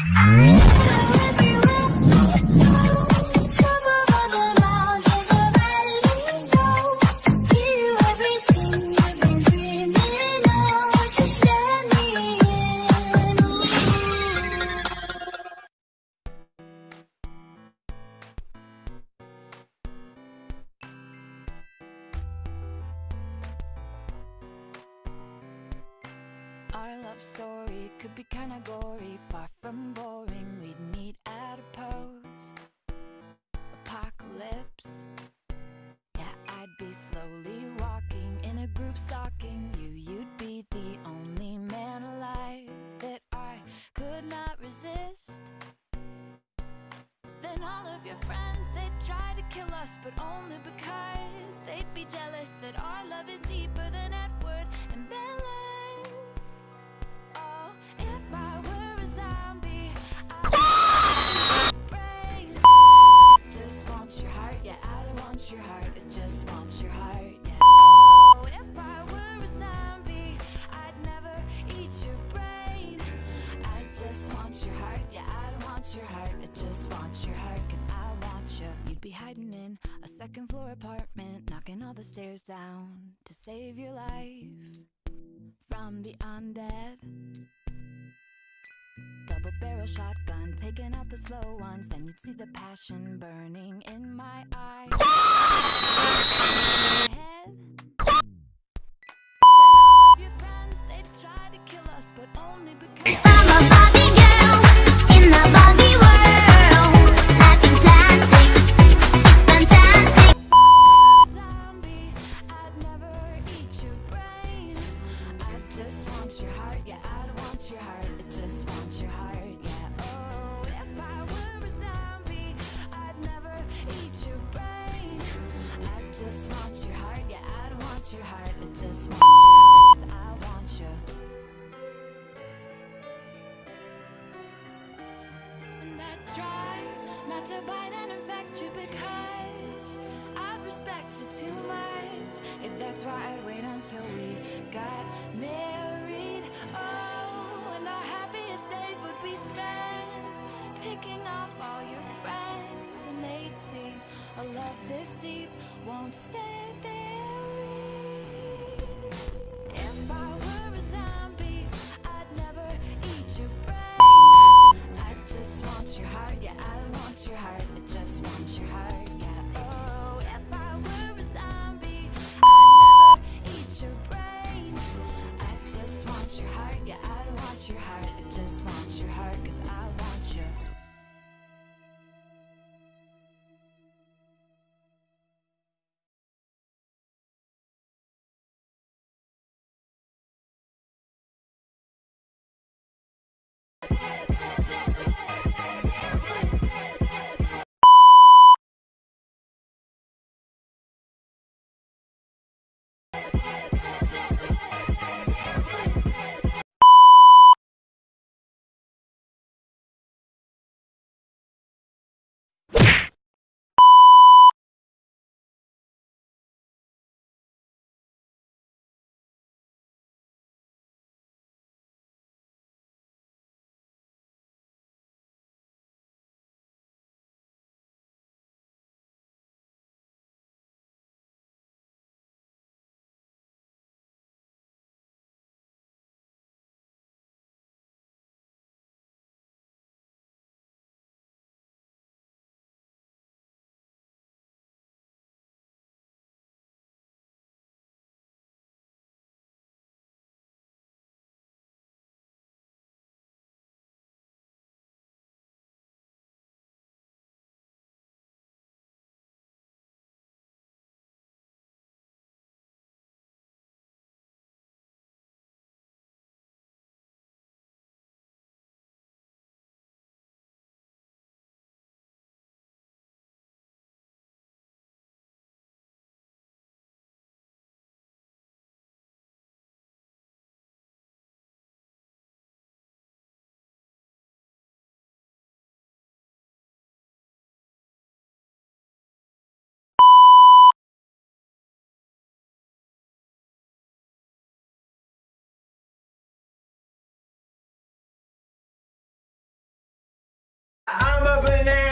Our love story could be kinda gory, far from boring. We'd meet at a post-apocalypse. Yeah, I'd be slowly walking in a group stalking you. You'd be the only man alive that I could not resist. Then all of your friends, they'd try to kill us, but only because they'd be jealous that our love is deeper than Edward and Bella. If I were a zombie, I'd brain. Just want your heart, yeah, I don't want your heart, I just want your heart, yeah. Oh, if I were a zombie, I'd never eat your brain. I just want your heart, yeah, I don't want your heart, I just want your heart, 'cause I want you. You'd be hiding in a second floor apartment, knocking all the stairs down to save your life from the undead. Double barrel shotgun, taking out the slow ones. Then you'd see the passion burning in my eyes. Head. Then all of your friends, they'd try to kill us, but only because I'm a Barbie girl in the Barbie world. Life is plastic, it's fantastic. zombie, I'd never eat your brain. I just want your heart, yeah, I don't want your heart, I just want your heart, yeah. Oh, if I were a zombie, I'd never eat your brain. I just want your heart, yeah, I don't want your heart, I just want your heart, 'cause I want you. And I try not to bite and infect you because I respect you too much. If that's why I'd wait until we got married. Oh, and our happiest days would be spent picking off all your friends, and they'd see a love this deep won't stay buried. If I were a zombie, I'd never eat your brain. I just want your heart, yeah, I don't want your heart, I just want your heart, yeah. Oh, if I were a zombie, I'd never eat your brain. I just want your heart, yeah, I don't want your heart, I just want your heart, 'cause I want you. banana.